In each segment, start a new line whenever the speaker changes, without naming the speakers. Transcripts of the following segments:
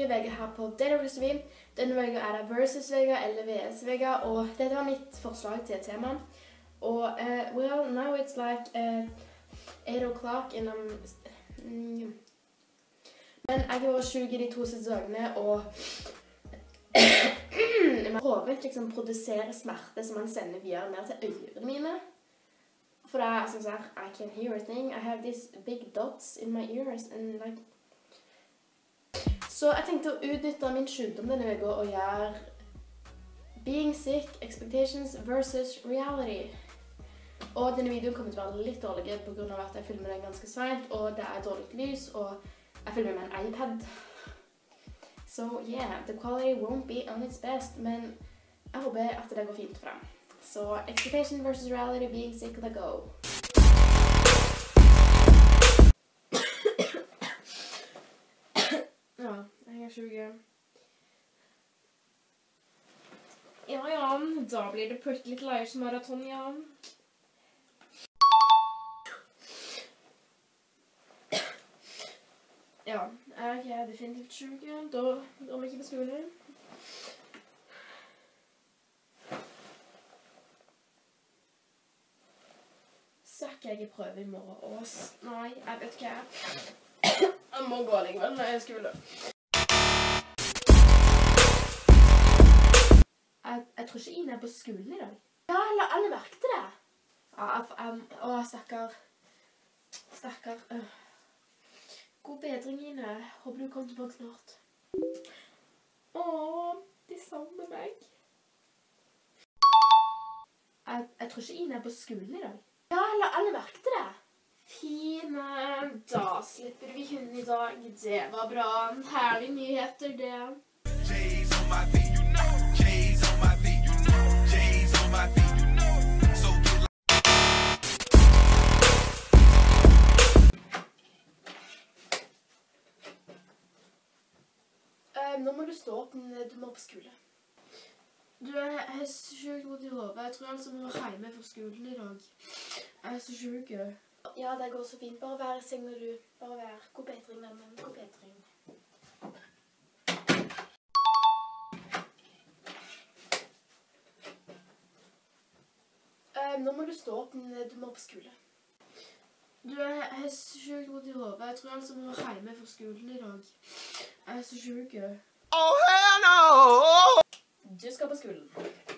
uke her på Daily. Denne uka er det versus-uka eller VS-uka, og dette var mitt forslag til temaet. Og, well, now it's like 8 o'clock and men jeg har vært syk i de 2 siste dagene, og hodet liksom produserer smerte som man sender videre mer til ørene mine. For det er sånn at I can't hear a thing. I have these big dots in my ears and like... Så jeg tenkte å utnytte min sykdom denne uka og gjøre Being Sick, Expectations versus Reality. Og denne videoen kommer til å være litt dårlig på grunn av at jeg filmer den ganske sent, og det er dårlig lys, og jeg filmer med en iPad. So yeah, the quality won't be on its best, men jeg håper at det går fint for deg. Så Expectation versus Reality, Being Sick, let's go! Ja, jeg er syk. Ja, da blir det plutselig litt løsmaraton, ja. Ja, jeg er definitivt syk. Da drar vi ikke på skole. Søkker jeg i prøve i morgen? Nei, jeg vet ikke. Jeg må gå likevel når jeg skole. Jeg tror ikke Ine er på skolen i dag. Ja, alle merkte det. Ja, stakkar. Stakkar. God bedring, Ine. Håper du kommer tilbake snart. Åh, de savner meg. Jeg tror ikke Ine er på skolen i dag. Ja, alle merkte det. Fine. Da slipper vi hunden i dag. Det var bra. Herlige nyheter, det. J's on my feet, you know. J's on my feet, you know. J's on my feet, you know. So nå må du stå opp, du må på skole. Du er så sykt vondt i hodet. Jeg tror altså må være hjemme for skolen i dag. Jeg er så syk. Ja, det går så fint. Bare vær i seng når du... Bare vær. God bedring, vennen. God bedring. Nå må du stå opp, du må på skole. Du er så sykt vondt i hodet. Jeg tror altså må være hjemme for skolen i dag. Jeg er så syk. Oh, hell no! Du skal på skolen.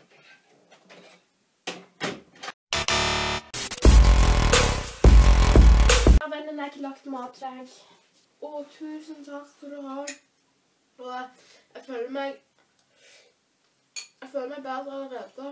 Ja, vennen, jeg har ikke lagt mat til deg. Å, tusen takk skal du ha. Og jeg føler meg bedre allerede.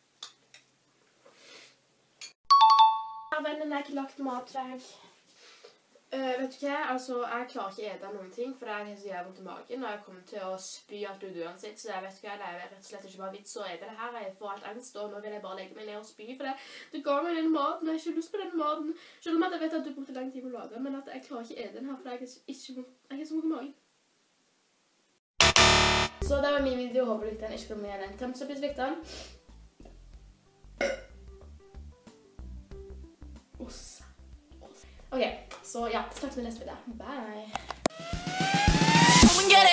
Ja, vennen, jeg har ikke lagt mat til deg. Vet du hva? Altså, jeg klarer ikke å ete noen ting, for jeg har så jævlig vondt i magen, og jeg kommer til å spy alt ut uansett, så jeg vet hva, det er rett og slett ikke bare vits å ete det her. Jeg får alt angst, og nå vil jeg bare legge meg ned og spy, for det går med den maten, jeg har ikke lyst på den maten. Selv om jeg vet at du brukte lang tid på å lage, men at jeg klarer ikke å ete den her, for jeg har så vondt i magen. Så det var min video, håper du likte den, ikke kom med den. Thumbs up hvis du likte den. Ok, så ja, snakkes vi neste video. Bye!